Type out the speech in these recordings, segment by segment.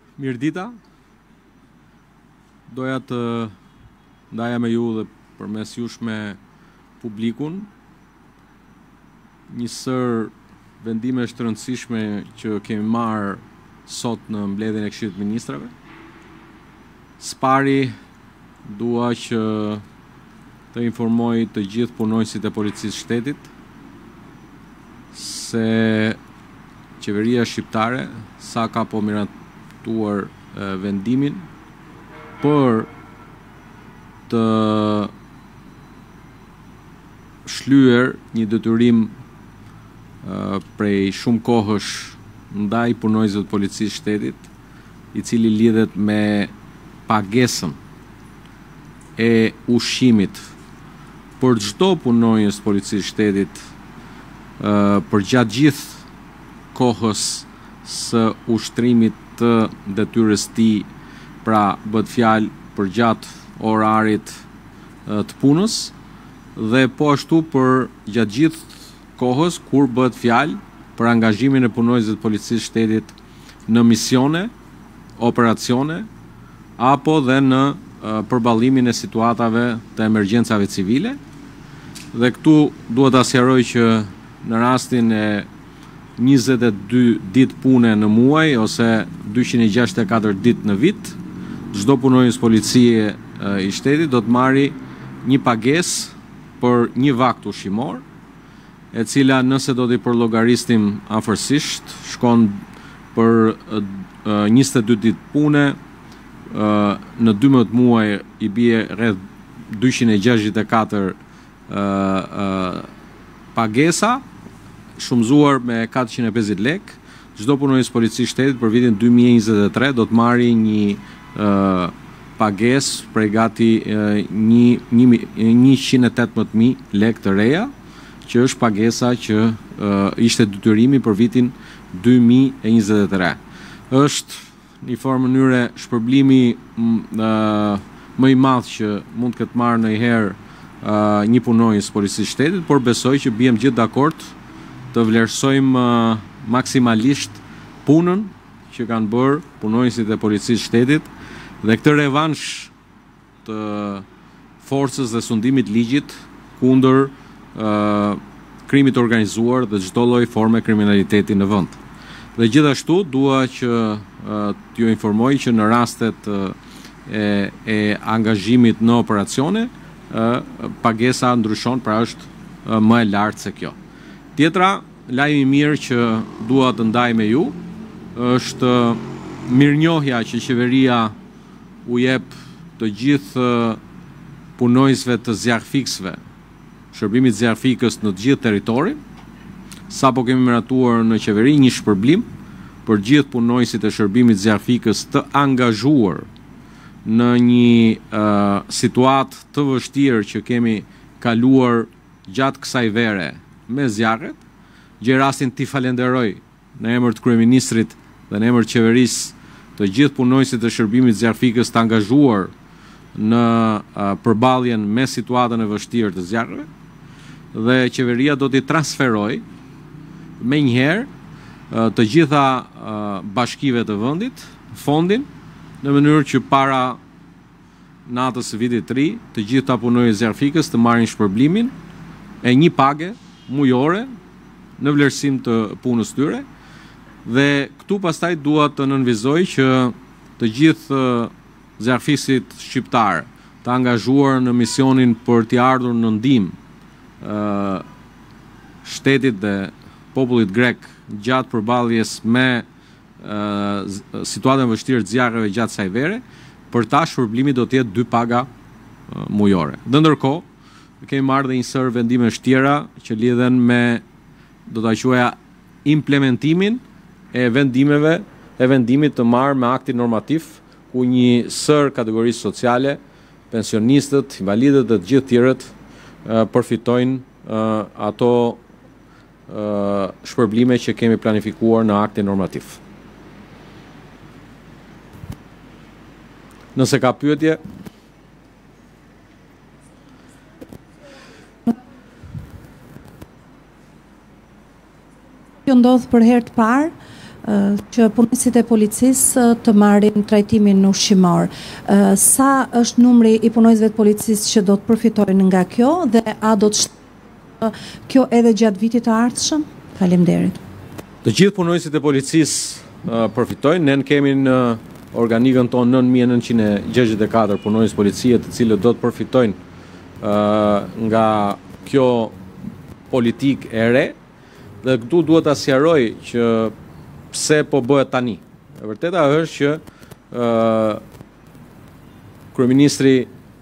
Mirdita, doja të ndaja me ju dhe përmes jush me publikun një sër vendime të rëndësishme që kemi marrë sot në mbledhjen e Këshillit të Ministrave. Spari dua që të informoj të gjithë punonjësit e Policisë së Shtetit se qeveria shqiptare sa ka po miratuar vendimin për të shlyer një detyrim prej shumë kohësh ndaj punonjësve të Policisë së Shtetit, i cili lidhet me pagesën e ushqimit për çdo punonjës të Policisë së Shtetit për gjatë gjithë kohës së ushtrimit të detyrës tij, pra bëhet fjalë për gjatë orarit të punës dhe po ashtu për gjatë gjithë kohës kur bëhet fjalë për angazhimin e punonjësve të Policisë së Shtetit në misione, operacione apo dhe në përballimin e situatave të emergjencave civile. Dhe këtu duhet ta sqaroj që në rastin e 22 ditë pune në muaj ose 264 ditë në vit, çdo punonjës policie i shtetit do të marrë një pagesë për një vakt ushqimor, e cila nëse do t'i përllogaristim afërsisht shkon për 22 ditë pune, në 12 muaj i bie rreth 264 pagesa, shumëzuar me 450 lek. Çdo punonjës policisë shtetit për vitin 2023 do të marrë një pagesë prej gati 118.000 lek të reja, që është pagesa që ishte detyrimi për vitin 2023. Është një formë mënyre shpërblimi më i madh që mund të ketë marrë ndonjëherë një punonjës policisë shtetit, por besoj që bijem gjithë dakord të vlerësojmë maksimalisht punën që kanë bërë punonjësit e Policisë shtetit dhe këtë revansh të forcës dhe sundimit ligjit kundër krimit organizuar dhe çdo lloj forme kriminaliteti në vend. Dhe gjithashtu dua që t'ju informoj që në rastet e angazhimit në operacione pagesa ndryshon, pra është më e lartë se kjo. Tjetra, lajmi i mirë që dua të ndaj me ju është mirënjohja që qeveria u jep të gjithë punonjësve të zjarrfiksve, shërbimit zjarrfikës në të gjithë territorin. Sapo kemi miratuar në qeveri një shpërblim për gjithë punonjësit e shërbimit zjarrfikës të angazhuar në një situatë të vështirë që kemi kaluar gjatë kësaj vere me zjarret. Gjej rastin t'i falenderoj në emër të kryeministrit dhe në emër të qeverisë të gjithë punonjësit e shërbimit zjarrfikës të angazhuar në përballjen me situatën e vështirë të zjarreve, dhe qeveria do t'i transferoj menjëherë të gjitha bashkive të vendit fondin, në mënyrë që para natës së vitit të ri të gjitha punonjësit e zjarrfikës të marrin shpërblimin e një page mujore në vlerësim të punës tyre. Dhe këtu pastaj dua të nënvizoj që të gjithë zjarrfikësit shqiptar të angazhuar në misionin për t'i ardhur në ndihmë shtetit dhe popullit grek gjatë përballjes me situatën e vështirë të zjarreve gjatë kësaj vere, për ta shpërblimi do të jetë 2 paga mujore. Dhe ndërkohë kemi marrë dhe një sër vendimesh tjera që lidhen me, do ta quaja, implementimin e vendimit të marrë me aktin normativ, ku një sër kategorisë sociale, pensionistët, invalidët dhe të gjithë tjerët përfitojnë ato shpërblime që kemi planifikuar në aktin normativ. Nëse ka pyetje, ndodh për herë të parë që punësit e policisë të marrin trajtimin ushqimor. Sa është numri i punojësve të policisë që do të përfitojnë nga kjo dhe a do të kjo edhe gjatë vitit të ardhshëm? Faleminderit. Të gjithë punojësit e policisë përfitojnë, ne kemi në organikën tonë 9964 punojës policie të cilët do të përfitojnë nga kjo politik e re, dhe këtu duhet ta sqaroj që pse po bëhet tani. E vërteta është që kryeministri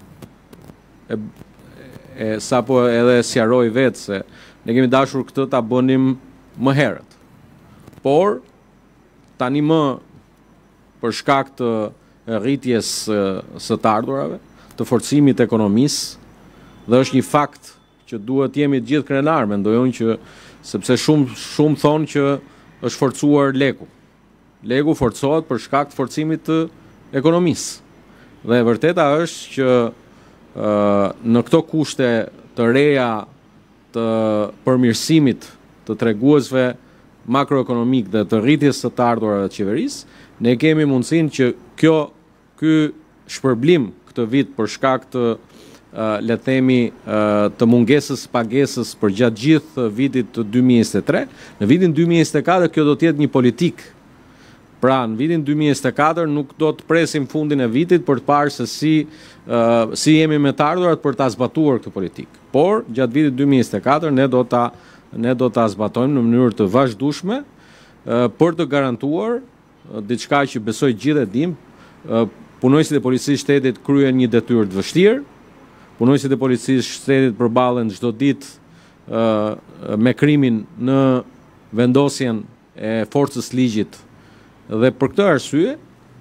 sapo edhe sqaroi vetë se ne kemi dashur këtë ta bënim më herët. Por tani më për shkak të rritjes së të ardhurave, të forcimit të ekonomisë, dhe është një fakt që duhet jemi të gjithë krenar, mendoj unë që sepse shumë thonë që është forcuar leku. Leku forcohet për shkak të forcimit të ekonomisë. Dhe e vërteta është që në këto kushte të reja të përmirësimit të treguesve makroekonomik dhe të rritjes së të ardhurave të qeverisë, ne kemi mundësinë që ky shpërblim këtë vit për shkak të le të themi të mungesës pagesës për gjatë gjithë vitit të 2023, në vitin 2024 kjo do të jetë një politikë. Pra në vitin 2024 nuk do të presim fundin e vitit për të parë se si jemi me të ardhurat për ta zbatuar këtë politikë. Por gjatë vitit 2024 ne do ta zbatojmë në mënyrë të vazhdueshme për të garantuar diçka që besoj gjithë e dim, punojësit e policisë shtetit kryen një detyrë të vështirë, punojësit e policisë shtetit përballen çdo ditë me krimin në vendosjen e forcës ligjit dhe për këtë arsye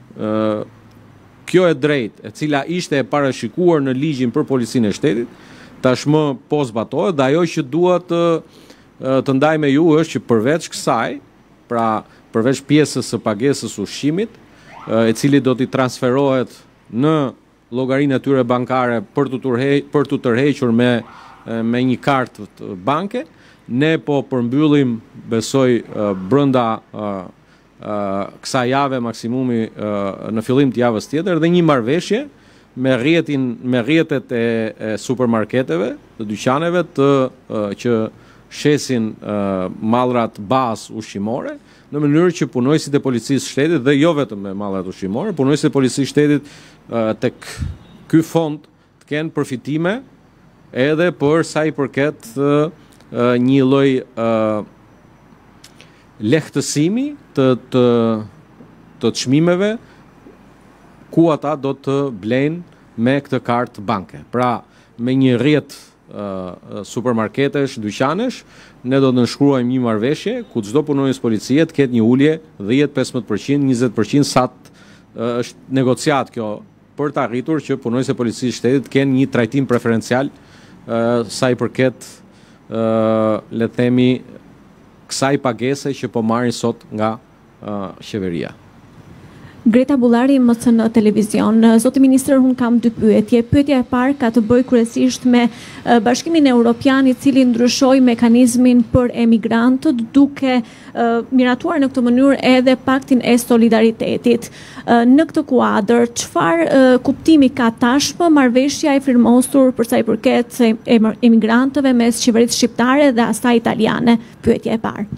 kjo e drejtë e cila ishte e parashikuar në ligjin për policinë e shtetit tashmë po zbatohet dhe ajo që duhet të ndaj me ju është që përveç kësaj, pra përveç pjesës së pagesës ushqimit, e cili do t'i transferohet në llogarinë e tyre bankare për të tërhequr me një kartë banke, ne po përmbyllim, besoj, brenda kësaj jave maksimumi në fillim të javës tjetër dhe një marrëveshje me rrjetet e supermarketeve, të dyqaneve që shesin mallrat bazë ushqimore, në mënyrë që punojësit e policisë shtetit dhe jo vetëm me mallrat ushqimore, punojësit e policisë shtetit tek ky fond të kenë përfitime edhe për sa i përket një lloj lehtësimi të çmimeve ku ata do të blejnë me këtë kartë banke. Pra, me një rrjet supermarketesh, dyqanesh, ne do të nënshkruajmë një marrëveshje ku çdo punonjës policie të ketë një ulje 10-15%, 20% sa është negociat kjo për të arritur që punonjësit e policisë shtetit të kenë një trajtim preferencial sa i përket le të themi kësaj pagese që po marrin sot nga qeveria. Greta Bullari, MCN Televizion. Zoti Ministër, unë kam dy pyetje. Pyetja e parë ka të bëjë kryesisht me Bashkimin Evropian, i cili ndryshoi mekanizmin për emigrantët duke miratuar në këtë mënyrë edhe paktin e solidaritetit. Në këtë kuadër, çfarë kuptimi ka tashmë marrëveshja e firmosur për sa i përket emigrantëve mes qeverisë shqiptare dhe asaj italiane? Pyetja e parë.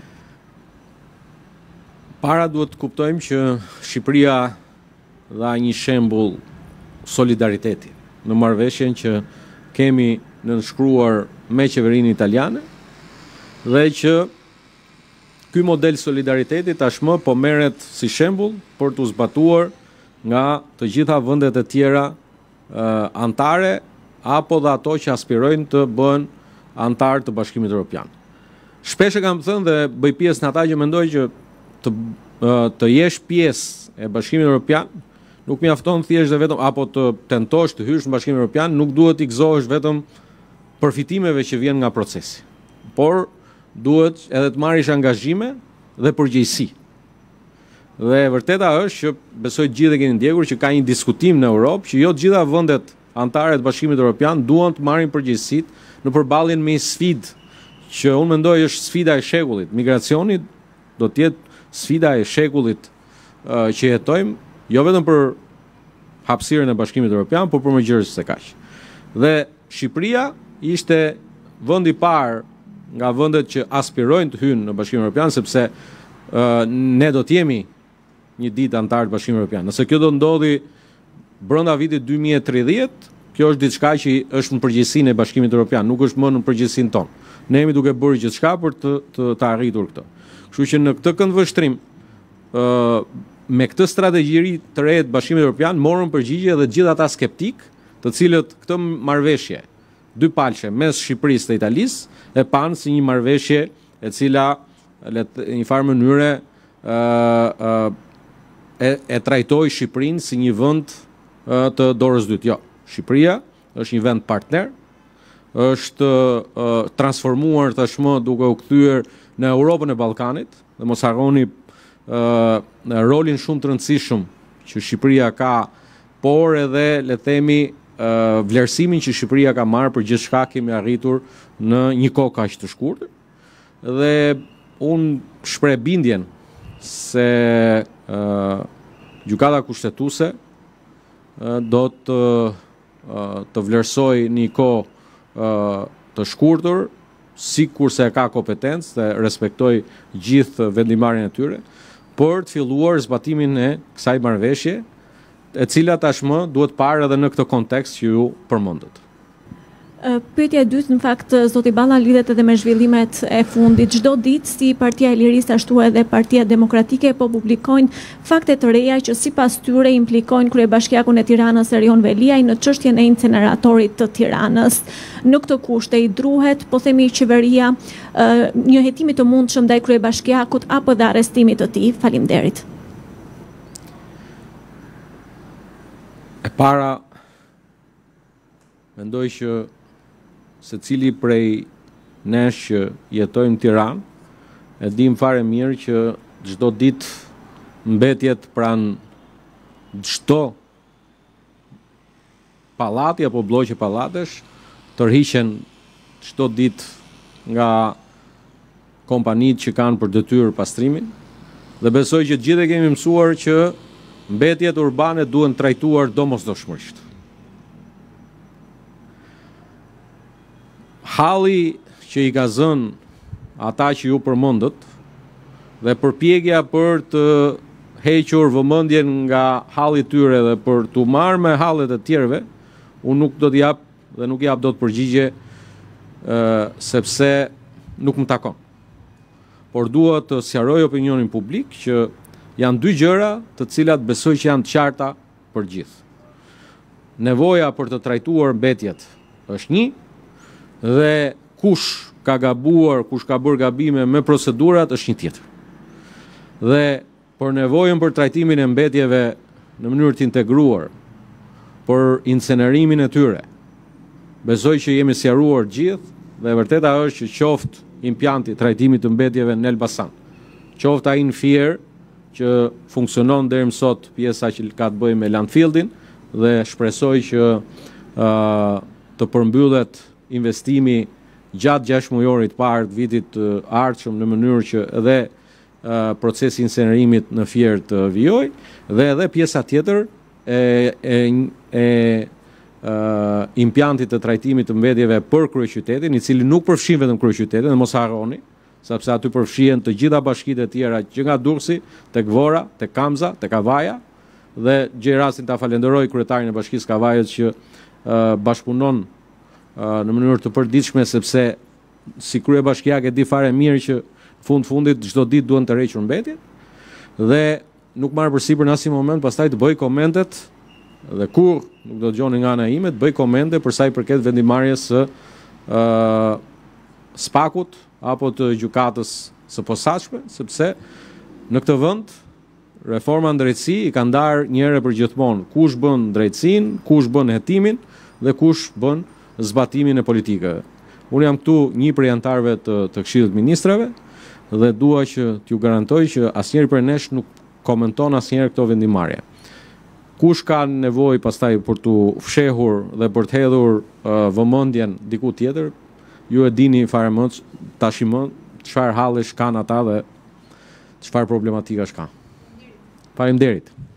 Para duhet të kuptojmë që Shqipëria dha një shembull solidariteti në marrëveshjen që kemi nënshkruar me qeverinë italiane dhe që ky model solidariteti tashmë po merret si shembull për të zbatuar nga të gjitha vendet e tjera antare apo dhe ato që aspirojnë të bëhen antar të Bashkimit Evropian. Shpesh e kam thënë dhe bëj pjesë në ata që mendojnë që të jesh pjesë e Bashkimit Evropian nuk mjafton thjesht dhe vetëm apo të tentosh të hysh në Bashkimin Evropian, nuk duhet t'i gëzohesh vetëm përfitimeve që vjen nga procesi, por duhet edhe të marrësh angazhime dhe përgjegjësi. Dhe e vërteta është që besoj gjithë e keni ndjekur që ka një diskutim në Europë që jo të gjitha vendet antare të Bashkimit Evropian duan të marrin përgjegjësitë në përballjen me sfidë që unë mendoj është sfida e shekullit. Migracioni do të jetë sfida e shekullit që jetojmë, jo vetëm për hapësirën e Bashkimit Evropian, por për më gjërës se kaq. Dhe Shqipëria ishte vendi i parë nga vendet që aspirojnë të hynë në Bashkimin Evropian, sepse ne do të jemi një ditë antar të Bashkimit Evropian. Nëse kjo do ndodhi brenda vitit 2030, kjo është diçka që është në përgjegjësinë e Bashkimit Evropian, nuk është më në përgjegjësinë tonë. Ne jemi duke bërë gjithçka për të arritur këtë. Kështu që në këtë këndvështrim, me këtë strategji të re të Bashkimit Evropian, morën përgjigje edhe gjithë ata skeptik, të cilët këtë marrëveshje dy palçe mes Shqipërisë dhe Italisë e panë si një marrëveshje e cila në një farë mënyre e trajtoi Shqipërinë si një vend të dorës dytë. Jo, Shqipëria është një vend partner, është transformuar tashmë duke u kthyer në Europën e Ballkanit, dhe mos harroni rolin shumë të rëndësishëm që Shqipëria ka, por edhe le të themi vlerësimin që Shqipëria ka marrë për gjithçka kemi arritur në një kohë kaq të shkurtër. Dhe unë shpreh bindjen se gjykata kushtetuese do të vlerësoj një kohë të shkurtër, sikurse ka kompetencë dhe respektoj gjithë vendimarrjen e tyre, për të filluar zbatimin e kësaj marrëveshje, e cila tashmë duhet parë edhe në këtë kontekst që ju përmendët. Pyetja e dytë, në fakt, zoti Balla, lidhet edhe me zhvillimet e fundit. Çdo ditë si Partia e Lirisë ashtu edhe Partia Demokratike po publikojnë fakte të reja që sipas tyre implikojnë kryebashkiakun e Tiranës Erion Veliaj në çështjen e inceneratorit të Tiranës. Në këtë kushte i druhet, po themi, qeveria një hetimi të mundshëm ndaj kryebashkiakut apo dhe arrestimit të tij. Faleminderit. E para, mendoj që secili prej nesh që jetojmë në Tiranë, e dim fare mirë që çdo ditë mbetjet pranë çdo pallati apo blloqe pallatesh tërhiqen çdo ditë nga kompanitë që kanë për detyrë pastrimin, dhe besoj që gjithë e kemi mësuar që mbetjet urbane duhen trajtuar domosdoshmërisht. Halli që i ka zënë ata që ju përmendët dhe përpjekja për të hequr vëmendjen nga halli tyre dhe për t'u marrë me hallet e tjerëve, unë nuk do t'i jap dhe nuk jap dot përgjigje sepse nuk më takon. Por dua të sqaroj opinionin publik që janë dy gjëra të cilat besoj që janë të qarta për gjithë. Nevoja për të trajtuar mbetjet është një, dhe kush ka gabuar, kush ka bërë gabime me procedurat është një tjetër. Dhe për nevojën për trajtimin e mbetjeve në mënyrë të integruar, për incenerimin e tyre, besoj që jemi sqaruar gjithë dhe vërteta është që qoftë impianti trajtimit të mbetjeve në Elbasan, qoftë ai në Fier që funksionon deri më sot pjesa që ka të bëjë me landfillin, dhe shpresoj që të përmbyllet investimi gjatë 6 mujorit parë të vitit ardhshëm në mënyrë që edhe procesi incenerimit në Fier të vijojë, dhe edhe pjesa tjetër e impiantit të trajtimit të mbetjeve për kryeqytetin, i cili nuk përfshin vetëm kryeqytetin, dhe mos harroni, sepse aty përfshihen të gjitha bashkitë e tjera që nga Durrësi, tek Vora, tek Kamza, tek Kavaja, dhe gjej rastin ta falenderoj kryetarin e bashkisë Kavajës që bashkëpunon në mënyrë të përditshme, sepse si kryebashkiak e di fare mirë që fundit çdo ditë duhen të rrequr mbetjet, dhe nuk marr përsipër në asnjë moment pastaj të bëj komentet, dhe kur nuk do dëgjoni nga ana ime të bëj komente për sa i përket vendimarrjes së SPAK-ut apo të gjykatës së posaçme, sepse në këtë vend reforma në drejtësi i ka ndarë një herë për gjithmonë kush bën drejtësinë, kush bën hetimin dhe kush bën zbatimin e politikave. Unë jam këtu një prej anëtarëve të Këshillit të Ministrave dhe dua që t'ju garantoj që asnjëri prej nesh nuk komenton asnjëherë këto vendimarrje. Kush ka nevojë pastaj për t'u fshehur dhe për të hedhur vëmendjen diku tjetër, ju e dini fare më tashmë çfarë hallesh kanë ata, dhe çfarë problematikash ka. Faleminderit.